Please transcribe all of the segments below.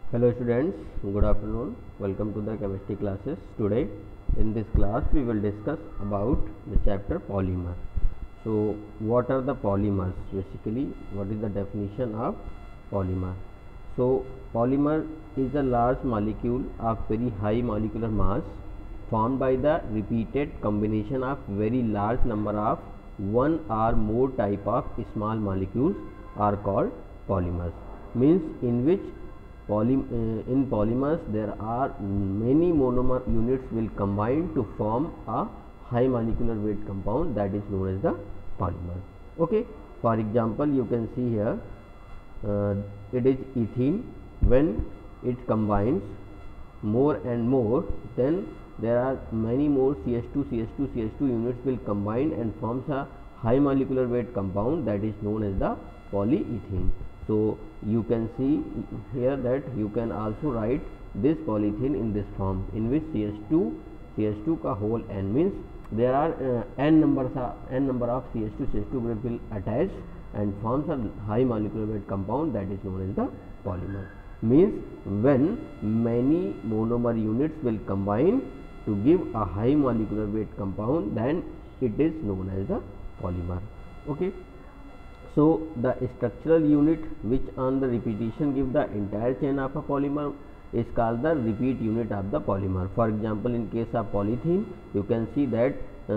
Hello students, good afternoon. Welcome to the chemistry classes. Today in this class we will discuss about the chapter polymer. So what are the polymers? Basically, what is the definition of polymer? So polymer is a large molecule of very high molecular mass formed by the repeated combination of very large number of one or more type of small molecules are called polymers. Means in which in polymers there are many monomer units will combine to form a high molecular weight compound, that is known as the polymer. Okay, for example you can see here it is ethene. When it combines more and more, then there are many more CH2 units will combine and forms a high molecular weight compound, that is known as the polyethene. So you can see here that you can also write this polyethene in this form, in which CH2 का whole n, means there are n number of CH2 group will attach and forms a high molecular weight compound, that is known as the polymer. Means when many monomer units will combine to give a high molecular weight compound, then it is known as the polymer. Okay. So the structural unit which on the repetition give the entire chain of a polymer is called the repeat unit of the polymer. For example, in case of polythene, you can see that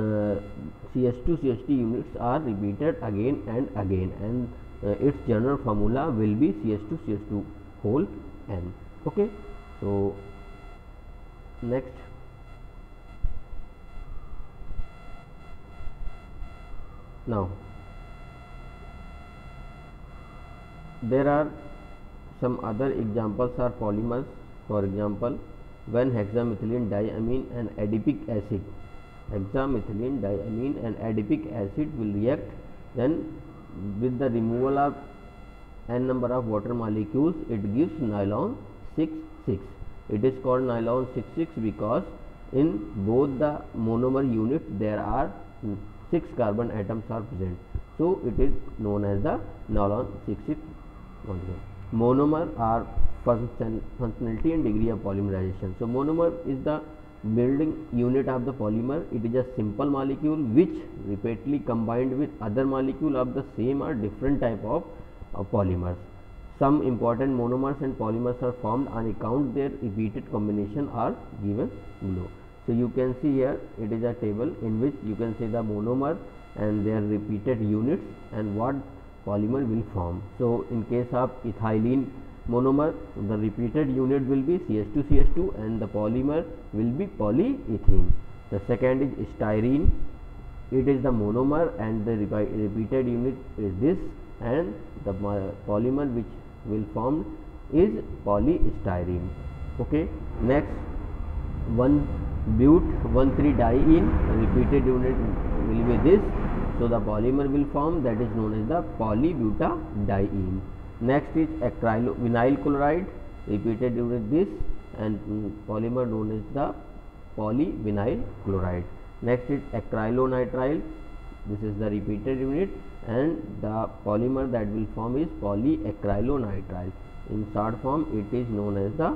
CH2 units are repeated again and again, and its general formula will be CH2 whole n. Okay. So next, now there are some other examples are polymers. For example, when hexamethylene diamine and adipic acid, hexamethylene diamine and adipic acid will react, then with the removal of n number of water molecules, it gives nylon 6,6. It is called nylon 6,6 because in both the monomer units there are 6 carbon atoms are present. So it is known as the nylon 6,6. Monomer are functionality and degree of polymerization. So monomer is the building unit of the polymer. It is a simple molecule which repeatedly combined with other molecule of the same or different type of polymers. Some important monomers and polymers are formed on account their repeated combination are given below. So you can see here it is a table in which you can see the monomer and their repeated units and what polymer will form. So in case of ethylene monomer, the repeated unit will be CH2 and the polymer will be polyethylene. The second is styrene. It is the monomer and the repeated unit is this, and the polymer which will form is polystyrene. Okay. Next, 1-but-1,3-diene, repeated unit will be this. So the polymer will form, that is known as the polybutadiene. Next is vinyl chloride, repeated unit this, and polymer known as the polyvinyl chloride. Next is acrylonitrile. This is the repeated unit, and the polymer that will form is polyacrylonitrile. In short form, it is known as the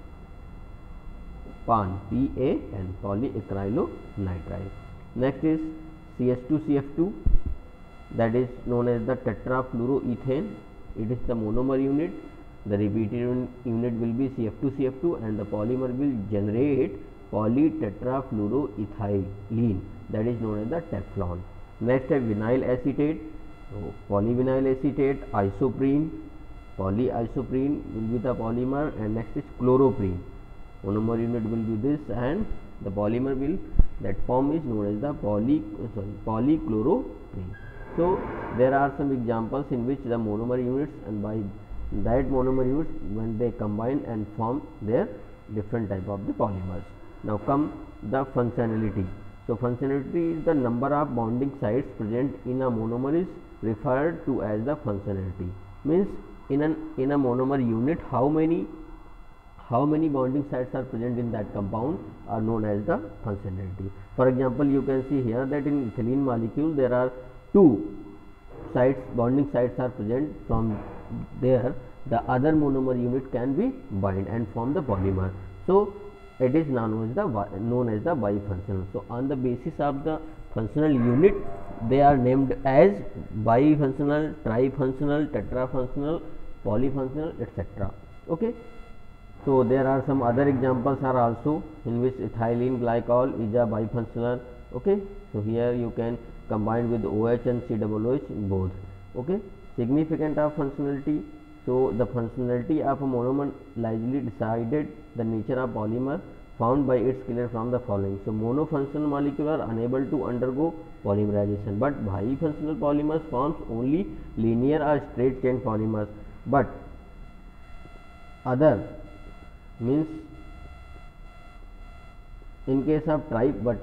PAN, PAN, polyacrylonitrile. Next is CH2CF2, that is known as the tetrafluoroethane. It is the monomer unit. The repeated unit will be CF2CF2 and the polymer will generate polytetrafluoroethylene, that is known as the Teflon. Next is vinyl acetate. So polyvinyl acetate, isoprene, polyisoprene will be the polymer, and next is chloroprene. Monomer unit will be this, and the polymer will that form is known as the polychloroprene. So there are some examples in which the monomer units, and by that monomer units when they combine and form their different type of the polymers. Now come the functionality. So functionality is the number of bonding sites present in a monomer is referred to as the functionality. Means in a monomer unit how many bonding sites are present in that compound are known as the functionality. For example, you can see here that in ethylene molecule there are 2 bonding sites are present. From there the other monomer unit can be bind and form the polymer. So it is known as the bifunctional. So on the basis of the functional unit, they are named as bifunctional, trifunctional, tetrafunctional, polyfunctional, etc. Okay. So there are some other examples are also in which ethylene glycol is a bifunctional. Okay. So here you can combine with OH and COOH both. Okay. Significant of functionality. So the functionality of a monomer largely decided the nature of polymer found by its clear from the following. So monofunctional molecules are unable to undergo polymerization, but bifunctional polymers forms only linear or straight chain polymers. But other means in case of trifunctional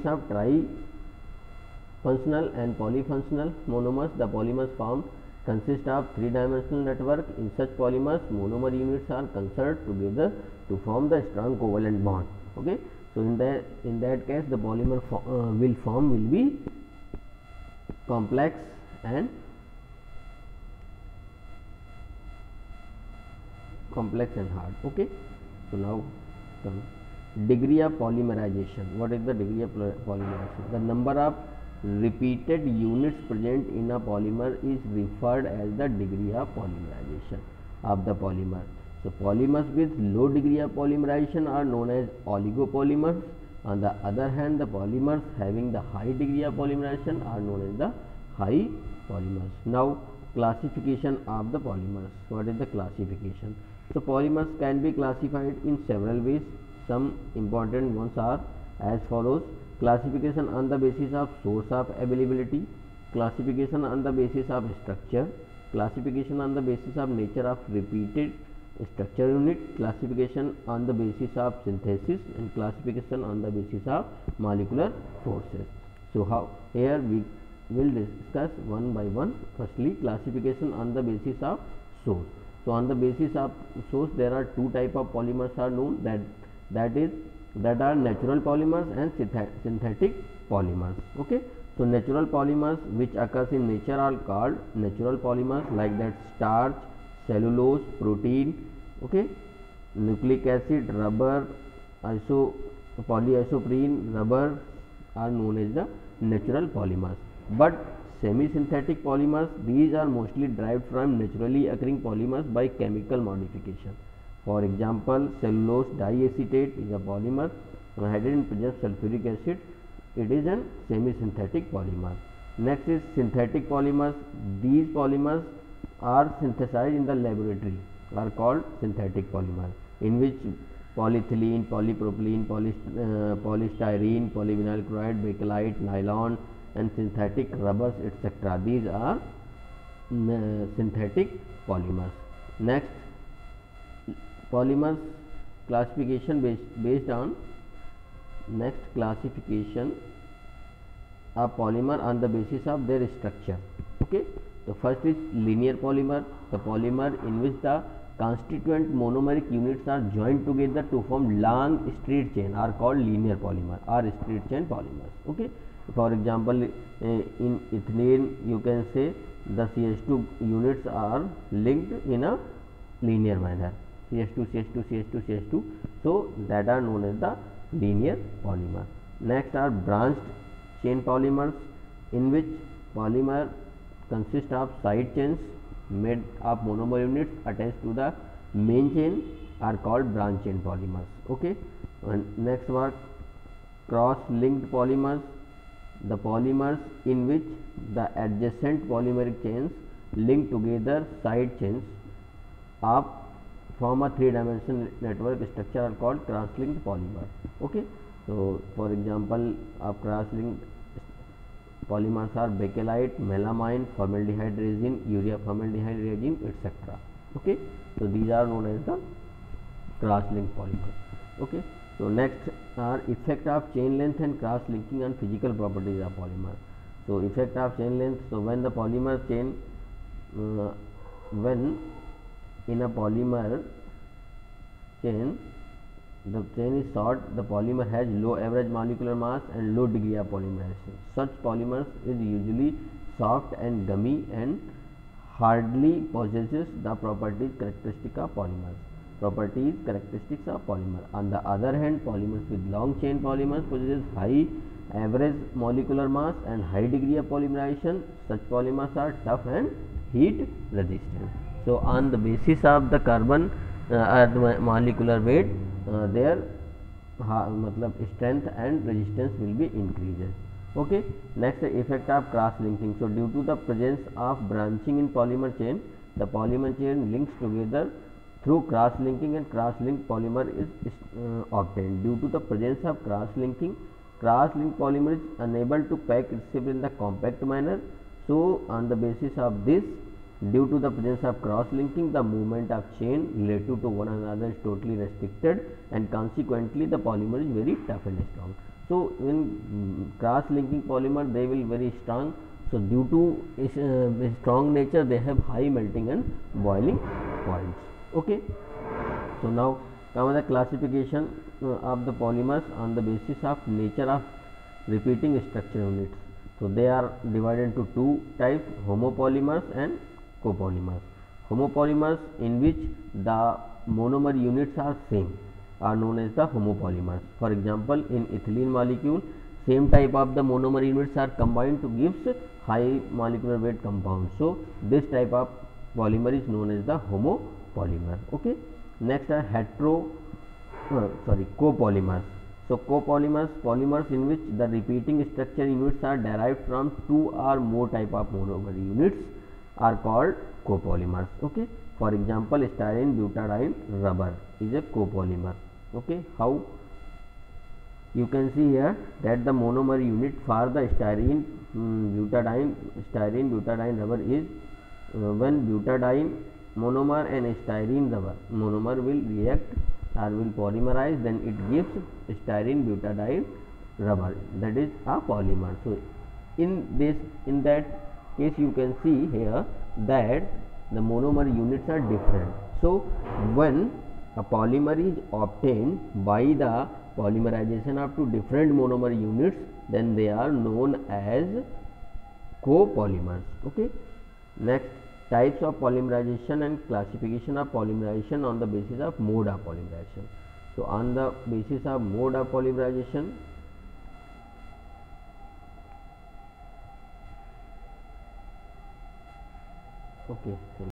and polyfunctional monomers, the polymers formed consist of three-dimensional network. In such polymers, monomer units are conserved together to form the strong covalent bond. Okay. So in that case, the polymer will be complex and hard. Okay. So now degree of polymerization. What is the degree of polymerization? The number of repeated units present in a polymer is referred as the degree of polymerization of the polymer. So polymers with low degree of polymerization are known as oligopolymers. On the other hand, the polymers having the high degree of polymerization are known as the high polymers. Now classification of the polymers. What is the classification? So polymers can be classified in several ways. Some important ones are as follows: classification on the basis of source of availability, classification on the basis of structure, classification on the basis of nature of repeated structure unit, classification on the basis of synthesis, and classification on the basis of molecular forces. So how here we will discuss one by one. Firstly, classification on the basis of source. So on the basis of source, there are two type of polymers are known, that are natural polymers and synthetic polymers. Okay. So natural polymers which occurs in nature are called natural polymers, like that starch, cellulose, protein, okay, nucleic acid, rubber, polyisoprene, rubber are known as the natural polymers. But semi-synthetic polymers, these are mostly derived from naturally occurring polymers by chemical modification. For example, cellulose diacetate is a polymer hydrogen presents sulfuric acid. It is a semi-synthetic polymer. Next is synthetic polymers. These polymers are synthesized in the laboratory, are called synthetic polymer, in which polyethylene, polypropylene, polystyrene, polyvinyl chloride, bakelite, nylon, and synthetic rubbers, etc. These are synthetic polymers. Next, polymers classification based on next classification of polymer on the basis of their structure. Okay. The first is linear polymer, the polymer in which the constituent monomeric units are joined together to form long straight chain are called linear polymer or straight chain polymers. Okay. For example, in ethylene you can say the CH2 units are linked in a linear manner, CH2, CH2, CH2, CH2. So that are known as the linear polymer. Next are branched chain polymers, in which polymer consists of side chains made of monomer units attached to the main chain are called branch chain polymers. Okay. And next one, cross-linked polymers, the polymers in which the adjacent polymeric chains link together side chains of form a three-dimensional network structure are called cross-linked polymer. Okay. So for example of cross-linked polymers are bakelite, melamine, formaldehyde resin, urea formaldehyde resin, etc. Okay. So these are known as the cross-linked polymers. Okay. So next are effect of chain length and cross-linking on physical properties of polymer. So effect of chain length. So when the polymer chain, when in a polymer chain, the chain is short, the polymer has low average molecular mass and low degree of polymerization. Such polymers is usually soft and gummy and hardly possesses the properties characteristic of polymers. Properties characteristics of polymer. On the other hand, polymers with long chain polymers possesses high average molecular mass and high degree of polymerization. Such polymers are tough and heat resistant. So on the basis of the carbon the molecular weight, their मतलब strength and resistance will be increases. Okay, next effect of cross linking. So due to the presence of branching in polymer chain, the polymer chain links together through cross linking, and cross link polymer is obtained. Due to the presence of cross linking, cross link polymer is unable to pack itself in the compact manner. So on the basis of this, due to the presence of cross linking, the movement of chain relative to one another is totally restricted, and consequently the polymer is very tough and strong. So in cross linking polymer, they will very strong. So due to its strong nature, they have high melting and boiling points. Okay, so now come the classification of the polymers on the basis of nature of repeating structure units. So they are divided into two types: homopolymers and copolymers. Homopolymers, in which the monomer units are same, are known as the homopolymers. For example, in ethylene molecule, same type of the monomer units are combined to gives high molecular weight compound. So this type of polymer is known as the homopolymer. Okay, next are copolymers. So copolymers, polymers in which the repeating structure units are derived from two or more type of monomer units are called copolymers. Okay, for example, styrene butadiene rubber is a copolymer. Okay, how you can see here that the monomer unit for the styrene butadiene rubber is when butadiene monomer and styrene rubber monomer will react or will polymerize, then it gives styrene butadiene rubber, that is a polymer. So in that case, you can see here that the monomer units are different. So when a polymer is obtained by the polymerization of two different monomer units, then they are known as copolymers. Okay, next, types of polymerization and classification of polymerization on the basis of mode of polymerization. So on the basis of mode of polymerization, okay.